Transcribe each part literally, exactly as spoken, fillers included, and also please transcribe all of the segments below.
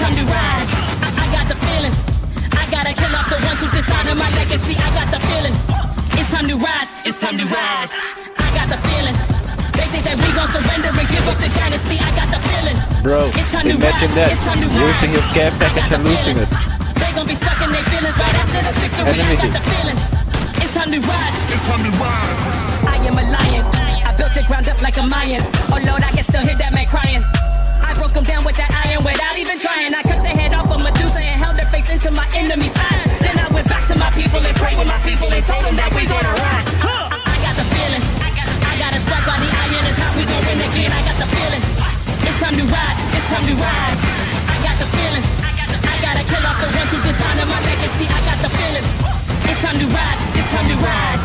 time to rise. I, I got the feeling. I gotta kill off the ones who dishonor my legacy. I got the feeling. It's time to rise. It's time to rise. I got the feeling. They think that we gon' surrender and give up the dynasty. I got the feeling. Bro, it's time to imagine rise. that. It's time to rise. Using your care package and losing it. They gon' be stuck in their feelings right after the victory. I got the feeling. It's time to rise. It's time to rise. I am a lion. I built it ground up like a Mayan. Oh Lord, I can still hear that man crying. I broke him down with that iron without even trying. I cut the head off of Medusa and held her face into my enemy's eyes. Then I went back to my people and prayed with my people and told them that we gonna rise. I, I got the feeling. I gotta strike while the iron is hot. We gon' win again. I got the feeling. It's time to rise. It's time to rise. I got the feeling. I gotta kill off the ones who dishonor my legacy. I got the feeling. It's time to rise. It's time to rise.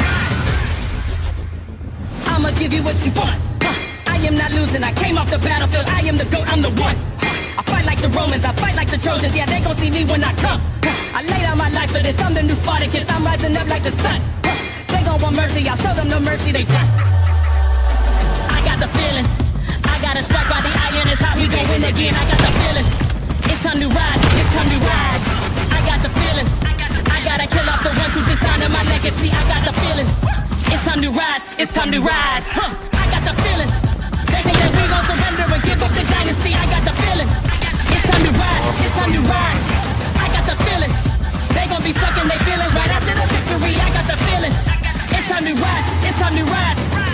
I'ma give you what you want. I am not losing, I came off the battlefield, I am the GOAT, I'm the one. I fight like the Romans, I fight like the Trojans, yeah, they gon' see me when I come. I laid out my life for this, I'm the new Spartacus, I'm rising up like the sun. They gon' want mercy, I'll show them no mercy, they done. I got the feeling, I gotta strike while the iron is hot, we gon' win again, I got the feeling. It's time to rise, it's time to rise. I got the feeling, I gotta kill off the ones who dishonor my legacy, I got the feeling. It's time to rise, it's time to rise. Huh, I got the feeling. They think that we gon' surrender and give up the dynasty. I got the feeling. It's time to rise. It's time to rise. I got the feeling. They gon' be stuck in their feelings right after the victory. I got the feeling. It's time to rise. It's time to rise.